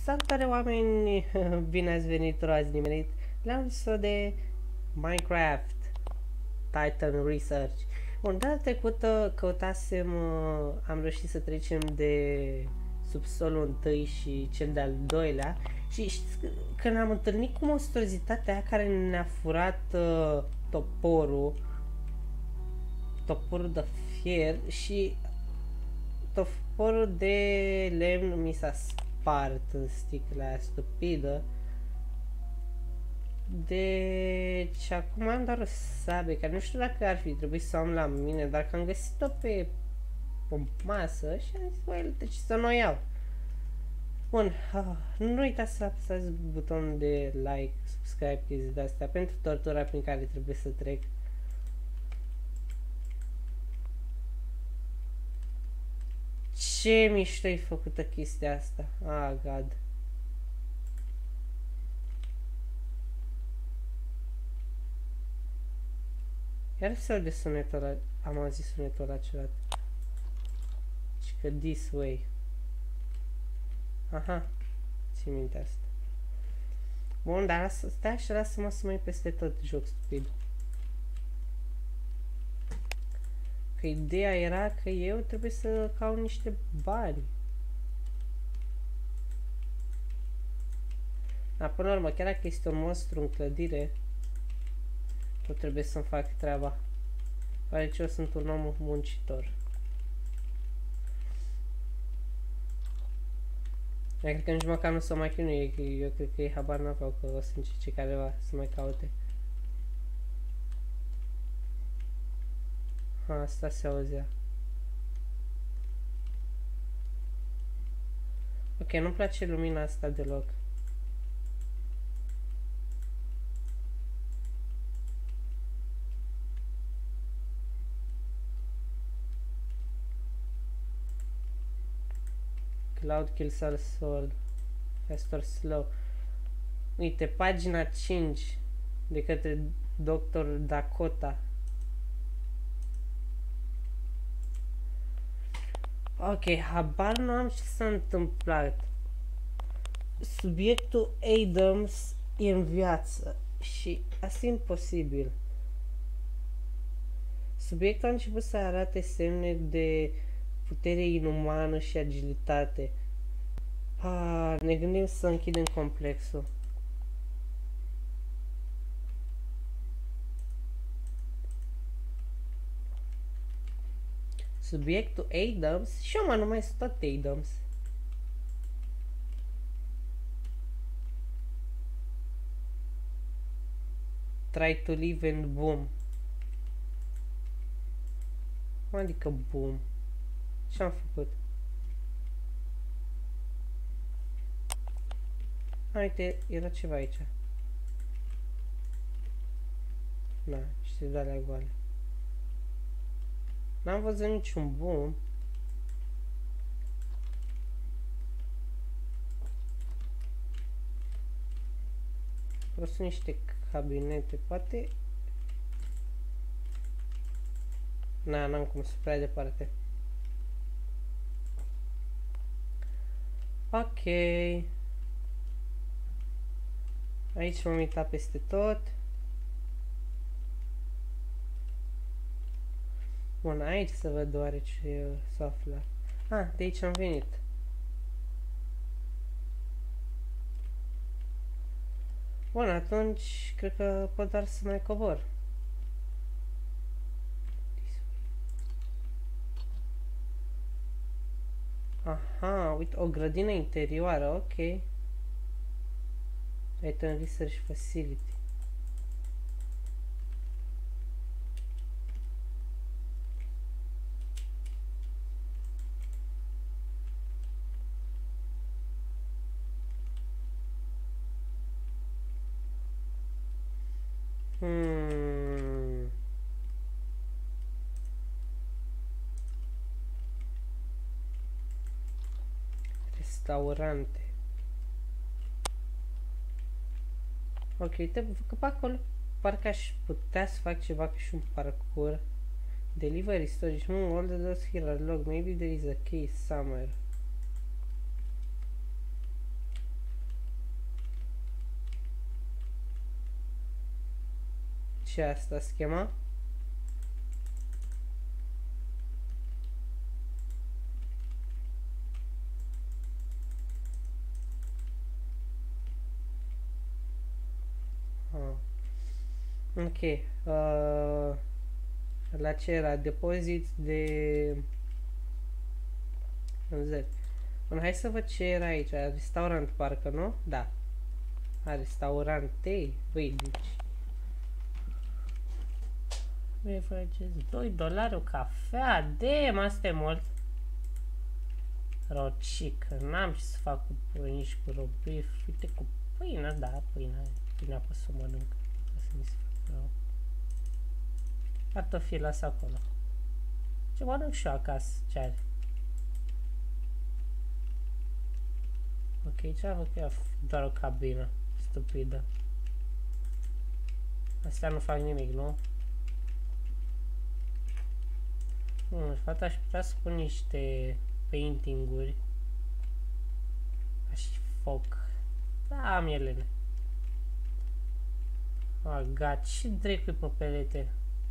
Salutare oameni, bine ați venit, ați nimerit la un episod de Minecraft Titan Research. Bun, data trecută căutasem, am reușit să trecem de subsolul 1 și cel de-al doilea și știți că ne-am întâlnit cu monstruozitatea aia care ne-a furat toporul de fier și toporul de lemn mi s-a spart în sticla aia stupidă. Deci acum am doar o sabie, care nu știu dacă ar fi trebuit să o am la mine, dar că am găsit-o pe o masă și am zis, băi, deci să nu o iau. Bun, nu uitați să apăsați butonul de like, subscribe, chestii de-astea pentru tortura prin care trebuie să trec. Ce mișto e făcută chestia asta. Ah, God. Iar se aude sunetul ăla. Am auzit sunetul ăla celălalt. Și că this way. Aha. Ții minte asta. Bun, dar stai așa, lasă-mă să mai peste tot, joc stupid. Că ideea era că eu trebuie să caut niște bani. Dar până la urmă, chiar dacă este un monstru în clădire, tot trebuie să-mi fac treaba. Deoarece eu sunt un om muncitor. Eu cred că nici măcar nu s-o mai chinuie, eu cred că ei habar n-aveau că o să încerce careva să mai caute. Asta se auzea. Ok, nu-mi place lumina asta deloc. Cloud kills all sword. Fast or slow. Uite, pagina 5 de către Dr. Dakota. Ok, habar nu am ce s-a întâmplat. Subiectul Adams e în viață și asta e imposibil. Subiectul a început să arate semne de putere inumană și agilitate. Ne gândim să închidem complexul. Subiectul Adams și eu mă numesc tot Adams. Try to live and boom. Cum adică boom? Ce-am făcut? Uite, era ceva aici. Na, știi de alea goale. N-am văzut niciun boom. Vreau să niște cabinete, poate. Na, n-am cum să prea departe. Ok. Aici m-am uitat peste tot. Bun, aici să văd oare ce s-a aflat. De aici am venit. Bun, atunci cred că pot doar să mai cobor. Aha, uite, o grădină interioară, ok. Item Research Facility. Restaurante. Ok, uite că pe acolo parcă aș putea să fac ceva ca și un parcurs. Delivery storage. All the doors here are locked. Maybe there is a key somewhere. și asta schema. Ok. La ce era? Depozit de vânzări. Bun, hai să văd ce era aici. Restaurant, parcă, nu? Da. Restaurante. Băi, deci... Beverages, $2 o cafea. Damn, asta e mult. Rocică. N-am ce să fac cu nici cu robif. Uite, cu pâine, da, pâine. Pâinea pot să o mănânc. Să mi se facă rău. Cartofi, lasă acolo. Ce mănânc și eu acasă, ce are? Ok, ce-a făcut eu? Doar o cabină. Stupidă. Astea nu fac nimic, nu? Fata aș putea să pun niște painting-uri. Și foc. Da, am elene. Gat, ce dracu pe pelete?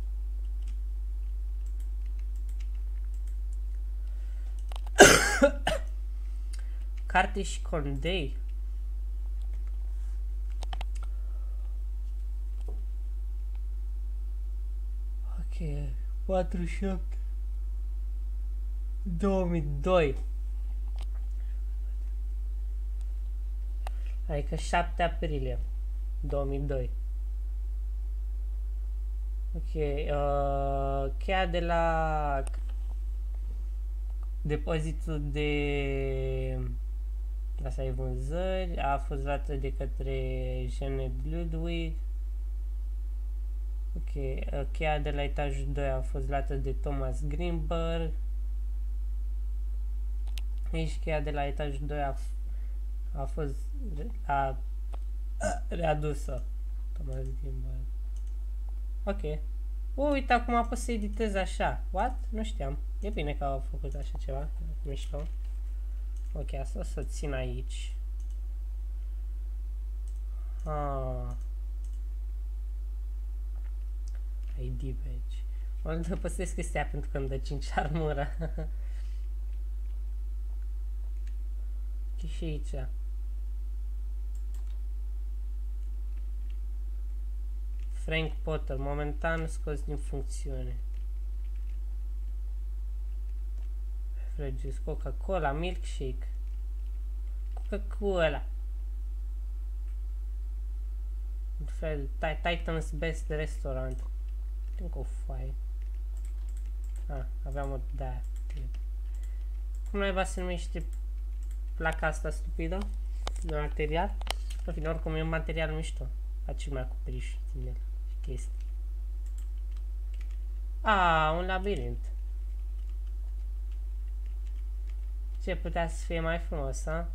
Carte și condei. Ok, 47 2002. Adică 7 aprilie 2002. Ok, cheia de la depozitul de asta e vânzări, a fost luată de către Janet Ludwig. Ok, cheia de la etajul 2 a fost luată de Thomas Greenberg. Aici cheia de la etajul 2 a fost readusă. Thomas Greenberg. Ok. Uite, acum pot să editez așa. What? Nu știam. E bine că au făcut așa ceva. Mișto. Ok, asta o să țin aici. ID badge. Mă păstrez chestia pentru că îmi dă 5 armură. Ok, și aici. Frank Potter, momentan scos din funcțiune. Beverages, Coca-Cola, milkshake. Coca-Cola. Titan's Best Restaurant. Încă o foaie. Aveam o de-aia. Cum naiba se numește placa asta stupidă? De material? În fine, oricum e un material mișto. Face mai acoperiș din el și chestii. Un labirint. Ce putea să fie mai frumos, a?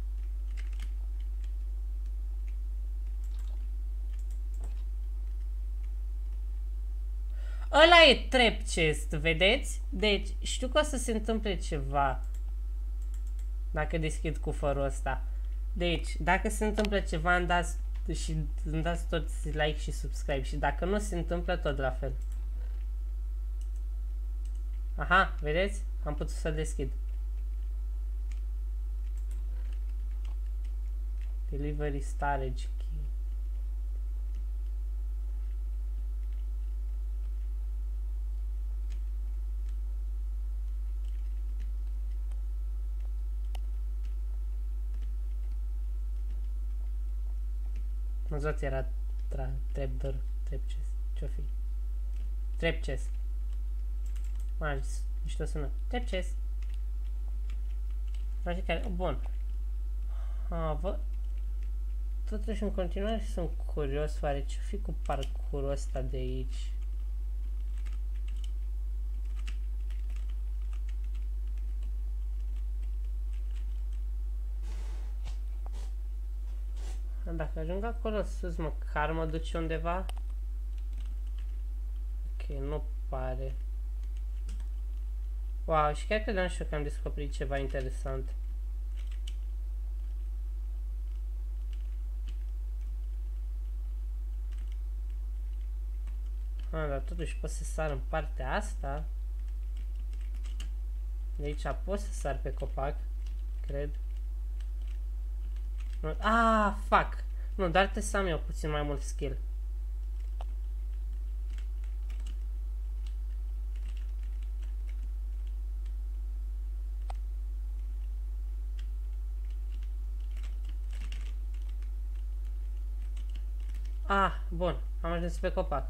Ăla e trap chest, vedeți? Deci, știu că o să se întâmple ceva dacă deschid cufărul ăsta. Deci, dacă se întâmplă ceva, îmi dați toți like și subscribe. Și dacă nu se întâmplă, tot la fel. Aha, vedeți? Am putut să deschid. Delivery storage key. Măzați, era trapdoor, trap chest. Ce-o fi? Trap chest. Mai mișto sună. Trap chest. Bun. Vă... Totuși, în continuare sunt curios, oare ce-o fi cu parcurul ăsta de aici? Dacă ajung acolo sus, măcar mă duce undeva? Ok, nu pare. Wow, și chiar credeam și eu că am descoperit ceva interesant. Dar totuși pot să sar în partea asta. De aici pot să sar pe copac, cred. Fuck! Nu, dar trebuie să am eu puțin mai mult skill. Bun, am ajuns pe copac.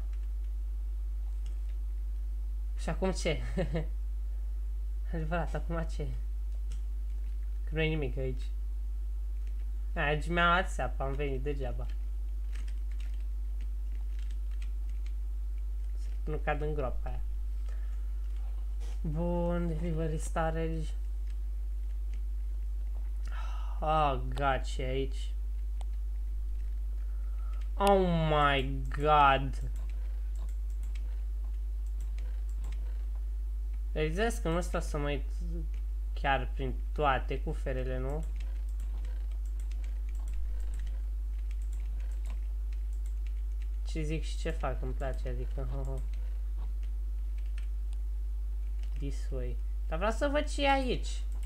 Și acum ce? Adevărat, acum ce? Că nu e nimic aici. Aici mi-a luat seapa, am venit degeaba. Nu cad în groapa aia. Bun, delivery storage. God, ce aici? Oh my god. Realizez că nu stau să mă uit chiar prin toate cuferele, nu? Ce zic și ce fac, îmi place, adică this way. Dar vreau să văd ce e aici.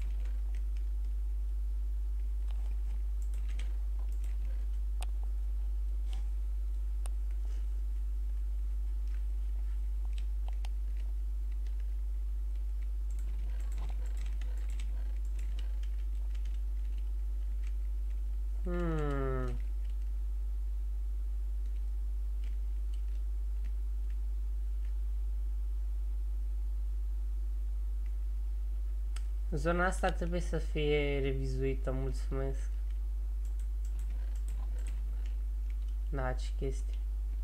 Zona asta trebuie să fie revizuită, mulțumesc. Da, ce chestii.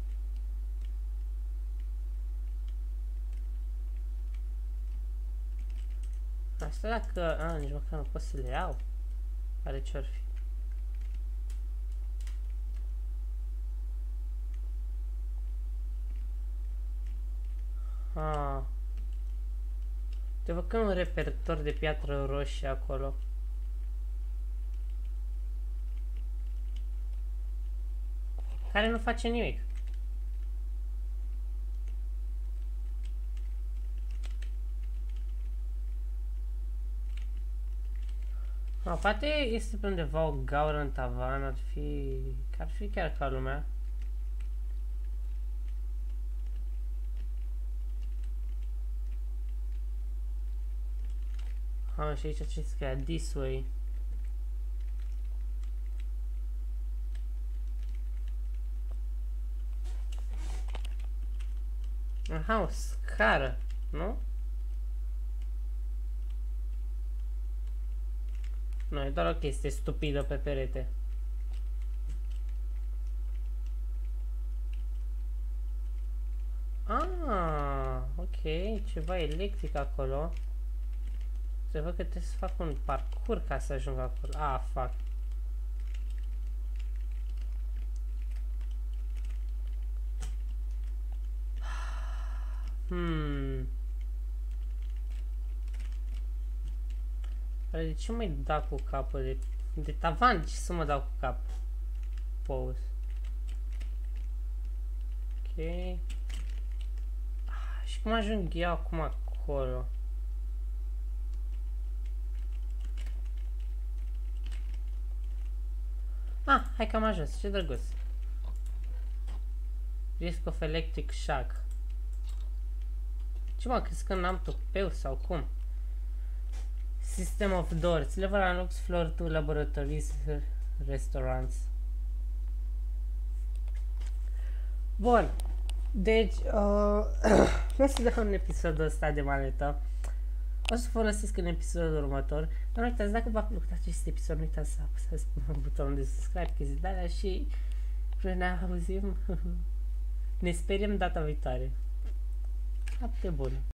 Asta dacă... nici măcar nu pot să le iau. Are ce-or fi. Te văd că un repertor de piatră roșie acolo. Care nu face nimic. Poate este pe undeva o gaură în tavan, ar fi chiar ca lumea. Și aici ce scria? This way. O scară, nu? Nu, e doar o chestie stupidă pe perete. Ok, ceva electric acolo. Se văd că trebuie să fac un parcurs ca să ajung acolo. Fuck. De ce mă da cu capul de tavan? Ce să mă dau cu cap? Pause. Ok. Și cum ajung eu acum acolo? Hai că am ajuns, ce drăguț. Risk of electric shock. Ce mă, crezi că n-am tupeu sau cum? System of doors. Level unlocks floor 2 laboratories restaurants. Bun. Deci, nu o să dau în episodul ăsta de manetă. O să folosesc în episodul următor. Dar nu uitați, dacă v-a plăcut acest episod, nu uitați să apăsați butonul de subscribe, chestii de alea și ne auzim. Ne speriem data viitoare. Noapte bună!